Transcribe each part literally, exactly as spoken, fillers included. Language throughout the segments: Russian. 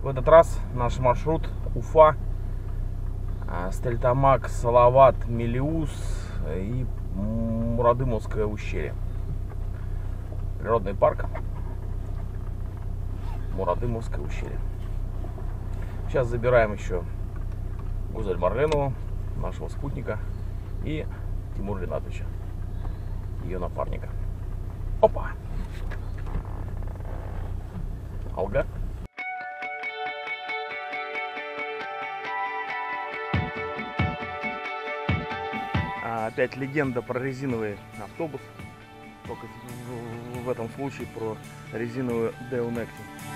этот раз наш маршрут Уфа, Стельтамак, Салават, Мелеуз и Мурадымовское ущелье. Природный парк Мурадымовское ущелье. Сейчас забираем еще Гузель Марленову, нашего спутника, и Тимура Ринатовича, ее напарника. Опа! Алга. А, опять легенда про резиновый автобус. Только в, в, в этом случае про резиновую Deo Nexi.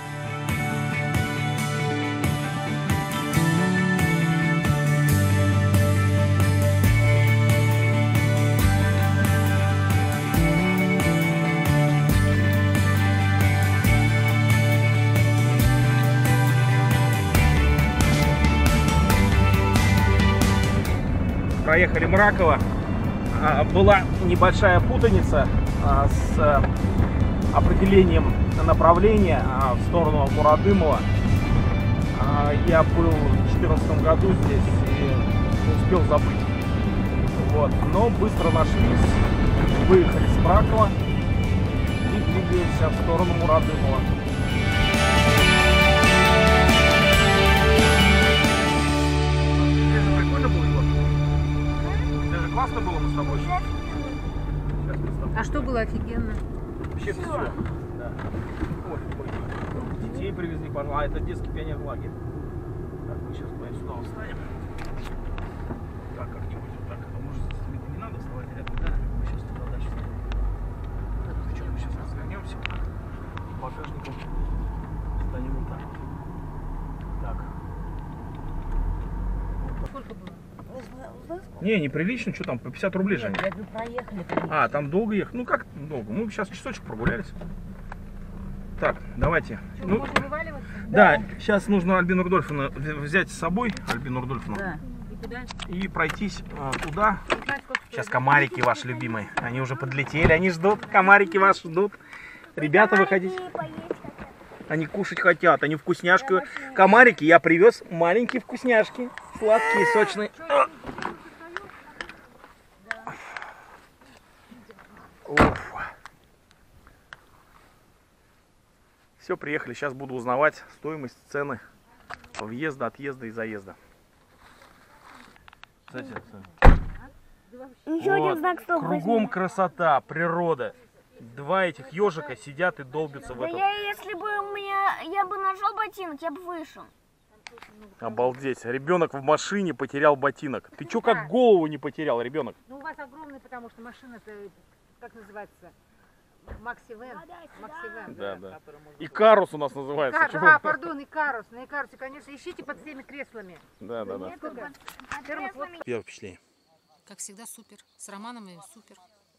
Проехали Мраково. Была небольшая путаница с определением направления в сторону Мурадымова. Я был в две тысячи четырнадцатом году здесь и успел забыть. Вот. Но быстро нашлись, выехали с Мракова и двигаемся в сторону Мурадымова. Классно было мы с тобой. Сейчас а что было офигенно? Вообще все. все. Да. Ой, ой. Детей привезли, пожалуйста. А это детский пионер-лагерь. Так, мы сейчас пойдем сюда встанем. Так, как-нибудь вот так. А может, не надо вставать рядом, да? Мы сейчас туда дальше встанем. Так, ну что, мы сейчас развернемся. С багажником встанем вот так. Так. Сколько было? Не, неприлично, что там, по пятьдесят рублей же. Нет, вы проехали. А, там долго ехать? Ну как долго? Мы сейчас часочек прогулялись. Так, давайте. Что, ну, можно вываливаться? Да, сейчас нужно Альбину Рудольфовну взять с собой, Альбину Рудольфовну. Да. И куда? И пройтись а, туда. Знаешь, Сейчас комарики ваши любимые. Они уже подлетели, они ждут. Комарики ваши ждут. Ребята, выходите. Они кушать хотят, они вкусняшки. Комарики, я привез маленькие вкусняшки. Сладкие, сочные. Уф. Все, приехали. Сейчас буду узнавать стоимость, цены въезда, отъезда и заезда. Кстати, еще вот. один знак стоп. Кругом красота, природа. Два этих ежика сидят и долбятся в Да этом. я, если бы у меня, я бы нашел ботинок, я бы вышел. Обалдеть. Ребенок в машине потерял ботинок. Ты чё, как голову не потерял, ребенок? Ну у вас огромный, потому что машина-то, как называется, Макси-Вен. Макси-Вен. Да, да. Икарус у нас называется. Кар... Чего? А, пардон, Икарус. На Икарусе, конечно, ищите под всеми креслами. Да, да, да. Первое впечатление. Как всегда, супер. С Романом супер.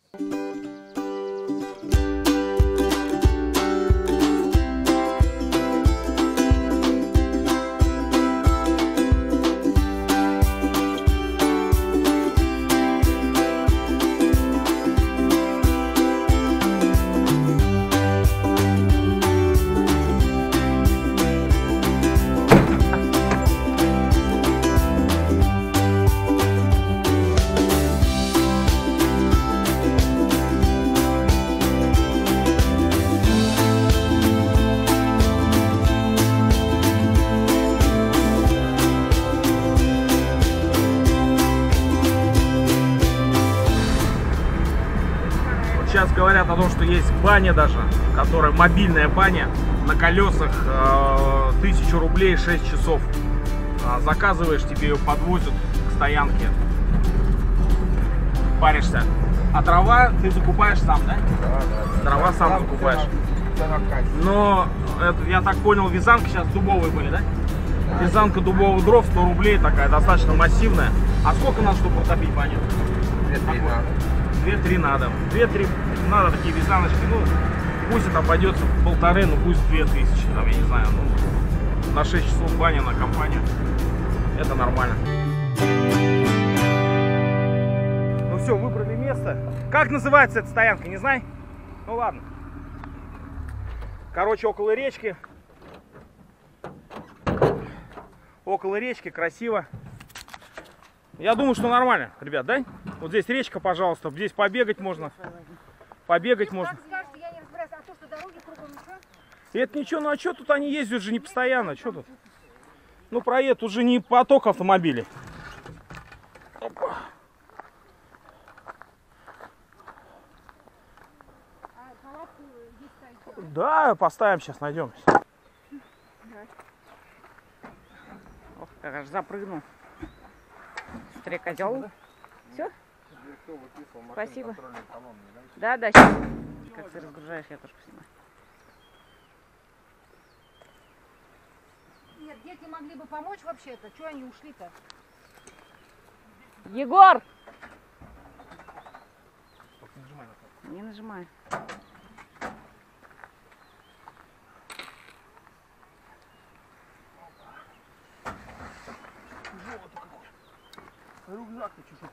Сейчас говорят о том, что есть баня даже, которая мобильная баня на колесах, э, тысячу рублей, шесть часов. А, заказываешь, тебе ее подвозят к стоянке. Паришься. А трава ты закупаешь сам, да? Да, да, да. Трава сам закупаешь. Но, это, я так понял, вязанки сейчас дубовые были, да? Вязанка дубовых дров, сто рублей такая, достаточно массивная. А сколько надо, чтобы протопить баню? две-три надо. две-три надо такие вязаночки. Ну, пусть это обойдется в полторы, ну пусть две тысячи, там, я не знаю. Ну, на шесть часов баня на компанию. Это нормально. Ну все, выбрали место. Как называется эта стоянка, не знаю? Ну ладно. Короче, около речки. около речки, красиво. Я думаю, что нормально, ребят, да? Вот здесь речка, пожалуйста, здесь побегать можно. Побегать можно. Как скажете, я не разбираюсь, а то, что дороги кругом ничего? Это ничего, ну а что тут они ездят же не постоянно, что тут? Ну проедут, тут же не поток автомобилей. Опа. А палатку здесь ставить? Да, поставим, сейчас найдем. Ох, как аж запрыгнул. Смотри, козел. Все? Спасибо. Да, да, сейчас. Как ты разгружаешь, я тоже поснимаю. Нет, дети могли бы помочь вообще-то. Чего они ушли-то? Егор! Не нажимай. Рюкзак-то чуть-чуть.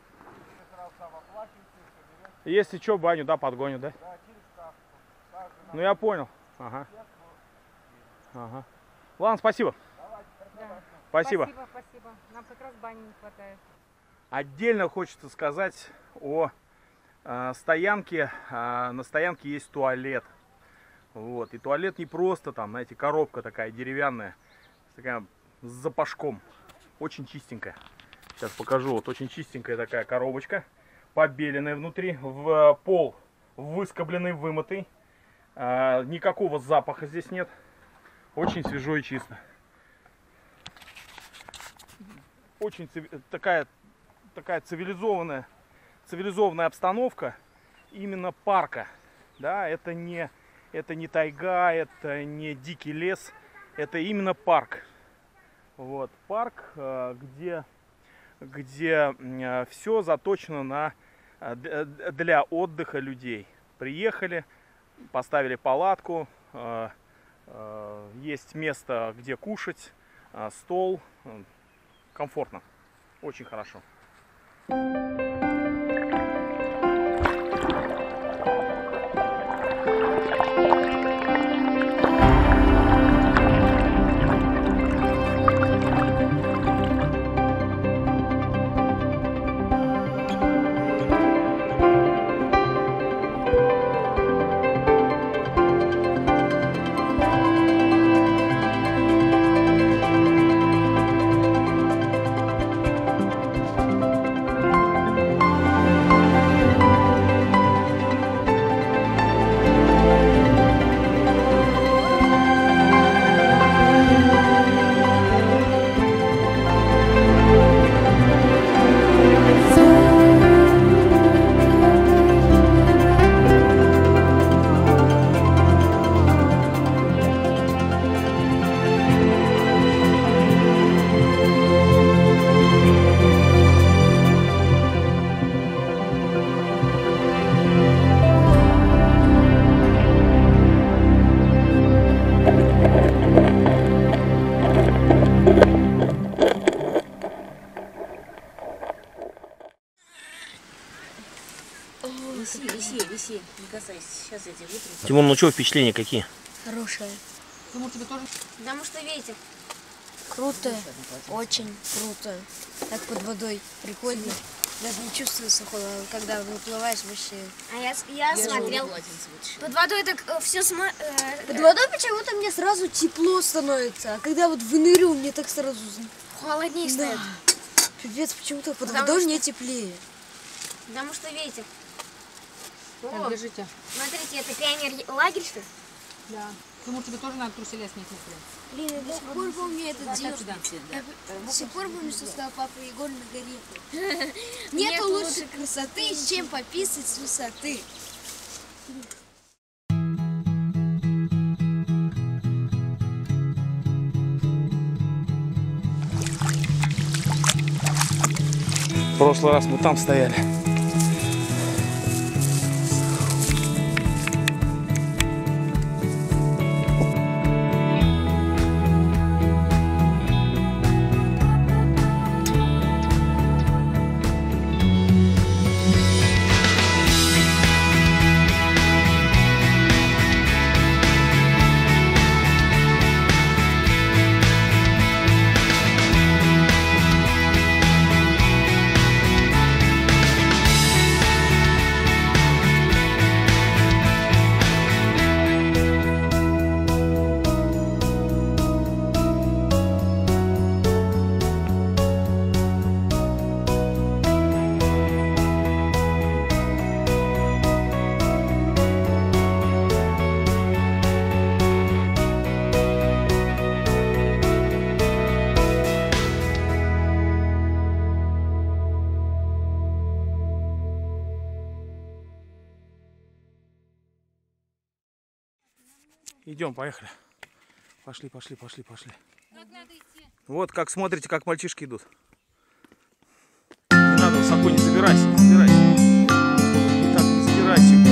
Если что, баню, да, подгоню, да? Ну я понял. Ага. Ага. Ладно, спасибо. Да. Спасибо. Спасибо, спасибо. Нам как раз бани не хватает. Отдельно хочется сказать о э, стоянке. Э, на стоянке есть туалет. Вот. И туалет не просто там, знаете, коробка такая деревянная, такая с запашком. Очень чистенькая. Сейчас покажу. Вот очень чистенькая такая коробочка. Побеленная внутри. В пол выскобленный, вымытый. Э, никакого запаха здесь нет. Очень свежо и чисто. Очень такая, такая цивилизованная, цивилизованная обстановка именно парка. Да, это не, это не тайга, это не дикий лес, это именно парк. Вот, парк, где, где все заточено на, для отдыха людей. Приехали, поставили палатку, есть место, где кушать, стол. Комфортно. Очень хорошо. Виси, виси, виси, не касайся. Сейчас я тебе вытру. Тимон, ну что, впечатления какие? Хорошая. Думаю, тебе тоже. Потому что ветер. Круто. Очень круто. Так под водой. Прикольно. Даже не чувствуется холода, когда выплываешь вообще. А я, я, я смотрел. Под водой так э, все сма... Э, под водой почему-то мне сразу тепло становится. А когда вот выныриваю, мне так сразу холоднее да. Стоит. Пипец, почему-то под Потому водой что... мне теплее. Потому что ветер. О, держите. Смотрите, это пионер-лагерь, что ли? Да. Думаю, тебе тоже надо труселя снять. Блин, я до сих пор помню этот день. Я до сих пор помню, что сказал папа Егор на горе. Нету лучшей красоты, чем пописать с высоты. В прошлый раз мы там стояли. Идем, поехали. Пошли, пошли, пошли, пошли. Как надо идти? Вот как смотрите, как мальчишки идут. Не надо высоко, не забирайся, не забирайся. Так, не забирайся.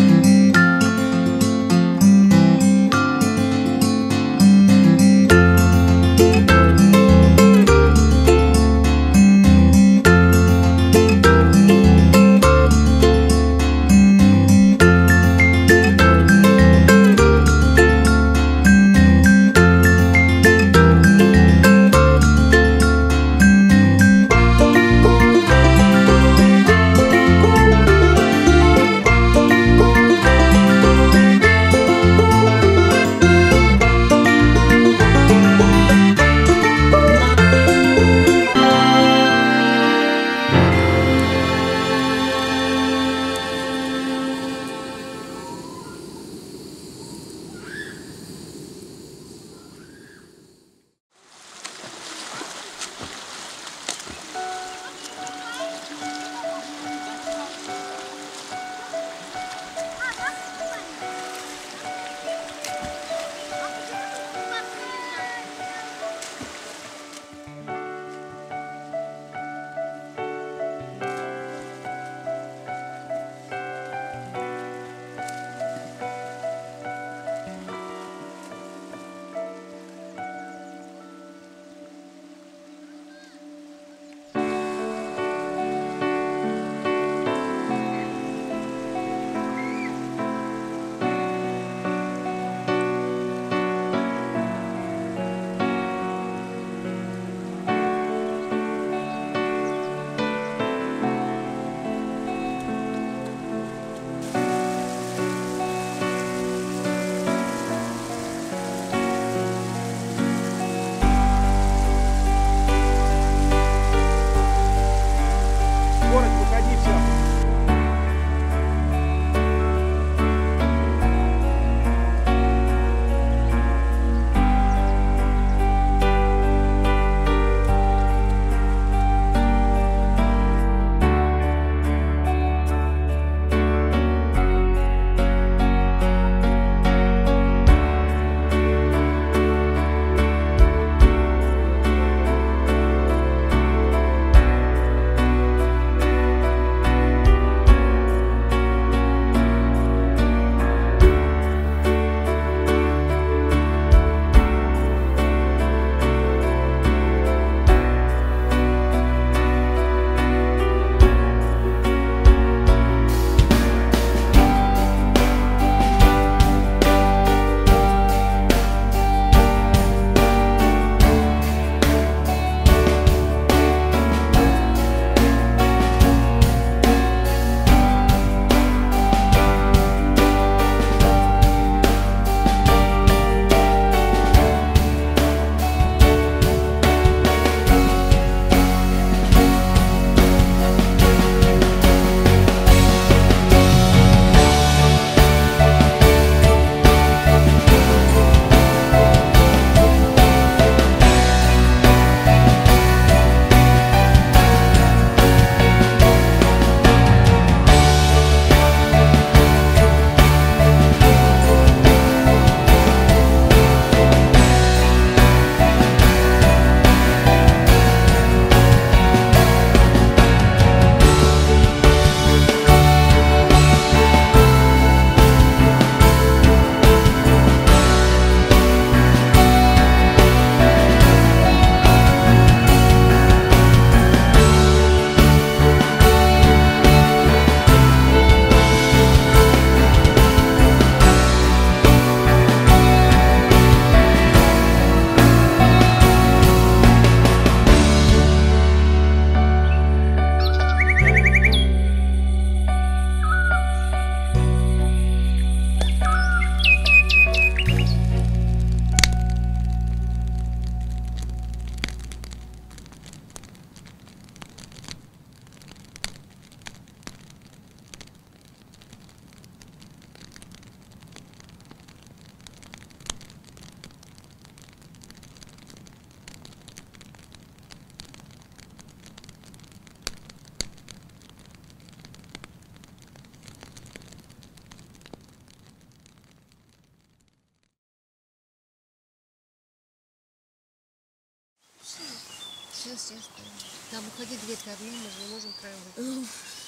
естественно. Там уходи, дверь-то одна, мы же не можем втроем.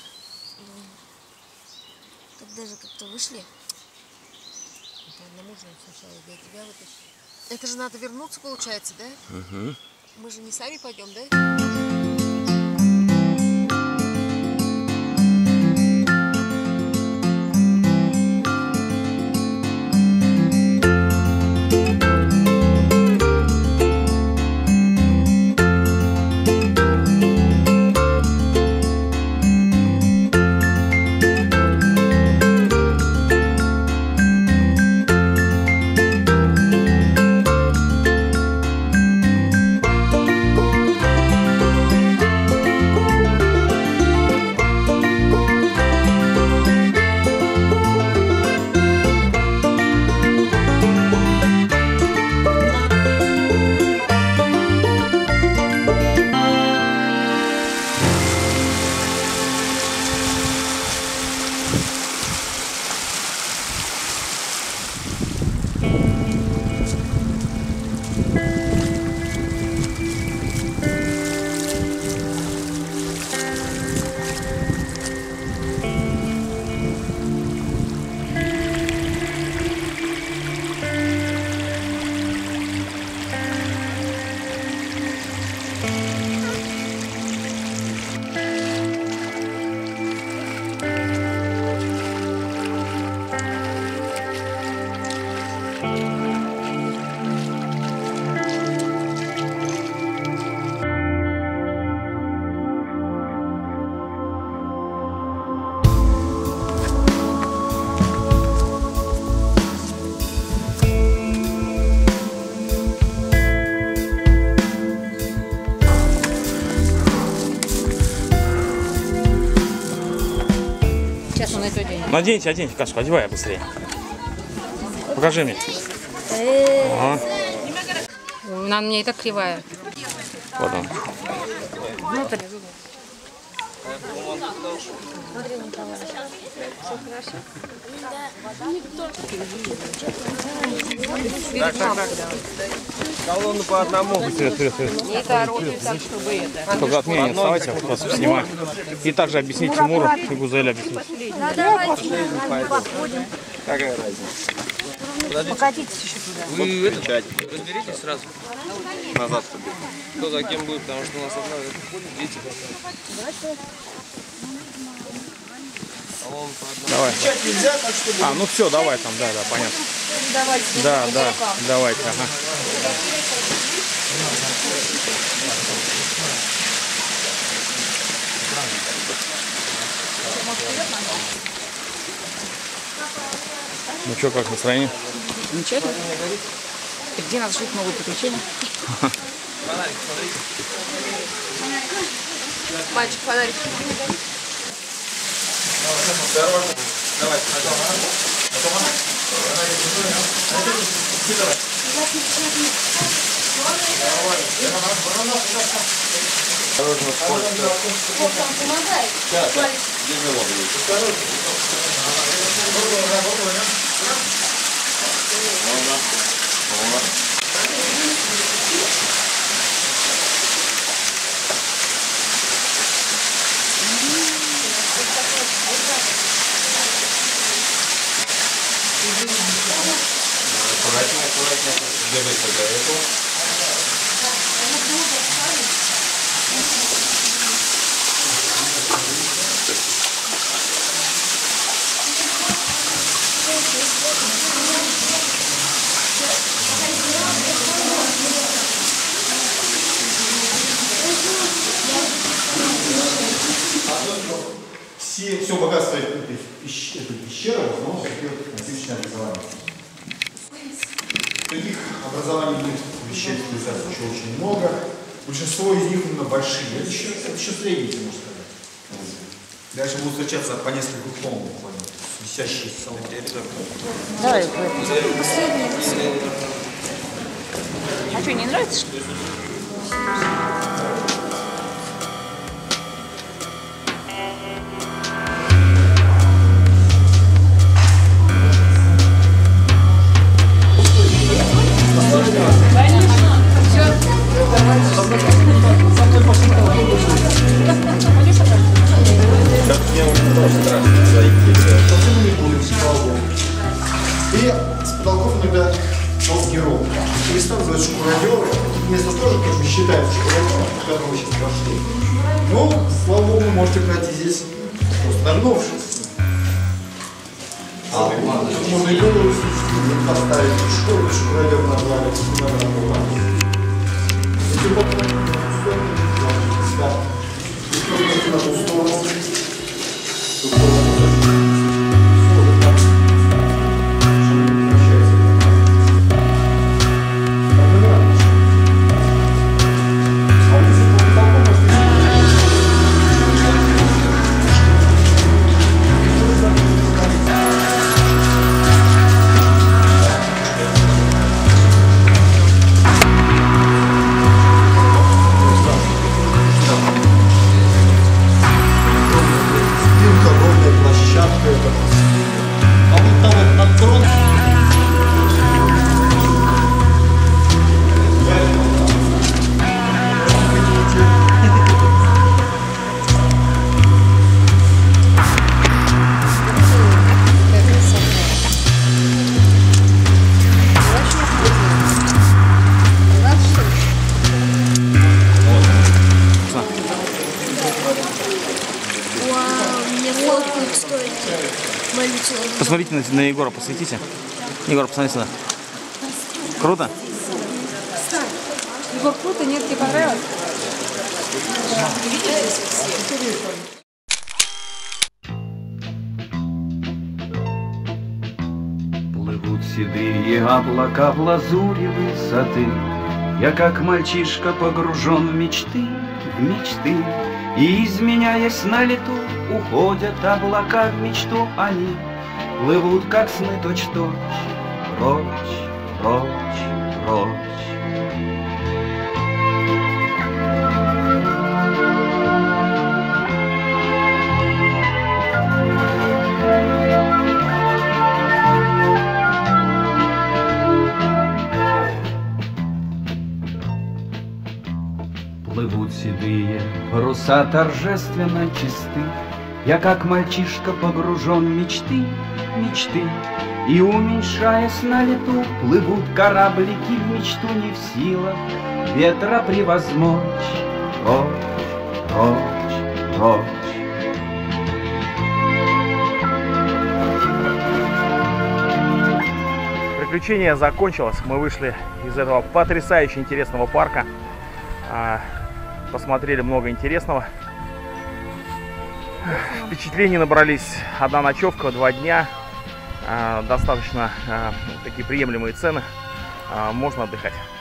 Так даже как-то вышли. Это одному же сначала для тебя вытащить. Это же надо вернуться, получается, да? Угу. Мы же не сами пойдем, да? Сейчас он это оденет. Наденьте, оденьте, Кашку, одевай быстрее. Покажи мне. Ага. Она мне и так кривая. Вот он. Так, так, так. Колонну по одному. Вперед, вперед, вперед. Не торопись, так, чтобы это. Только от меня не отставайте, а вас снимаю. И также объяснить Тимуру и Гузель объяснить. Какая разница? Покатитесь еще туда. Вы это разберитесь сразу. Назад побегу. Кто за кем будет, потому что у нас одна дети. Давай. А, ну все, давай там, да, да, понятно. Да, да, давайте, ага. Ну что, как настроение? Замечательно. Где надо жить новые приключения? Мальчик, фонарик. Давай, аккуратнее, аккуратнее. Держись тогда эту. Все, все богатство этой пещеры в основном создает античное образование. Таких образований нет в пещере еще очень много. Большинство из них именно большие. Это еще, это еще средние, можно сказать. Дальше будут встречаться по несколько клонов буквально, висящие с собой. Давай, последний. А что, не нравится, что ли? Со мной здесь просто нагнувшись. А тут можно и голову поставить, и шкурочку найдем на зале, куда надо было. Если попробуем на ту сторону, да. И попробуем на ту сторону. Тут тоже Посмотрите на, на Егора, посветите. Егор, посмотри сюда. Круто? Егор, круто, нет, тебе понравилось? Плывут седые облака в лазуре высоты. Я как мальчишка погружен в мечты, в мечты. И изменяясь на лету, уходят облака в мечту они. Плывут, как сны, точь-точь, прочь, прочь, прочь. Плывут седые паруса торжественно чисты. Я как мальчишка погружен в мечты, мечты. И уменьшаясь на лету, плывут кораблики в мечту не в силах ветра превозмочь. Прочь, прочь, прочь. Приключение закончилось. Мы вышли из этого потрясающе интересного парка. Посмотрели много интересного. Впечатлений набрались. Одна ночевка, два дня. Достаточно такие приемлемые цены. Можно отдыхать.